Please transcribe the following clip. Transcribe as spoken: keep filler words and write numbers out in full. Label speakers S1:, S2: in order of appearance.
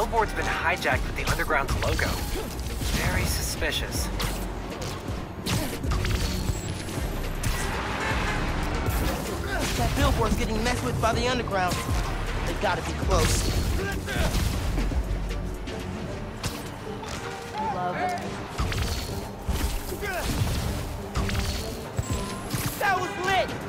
S1: billboard's been hijacked with the Underground's logo. Very suspicious.
S2: That billboard's getting messed with by the Underground. They gotta be close.
S3: Love.
S2: That was lit!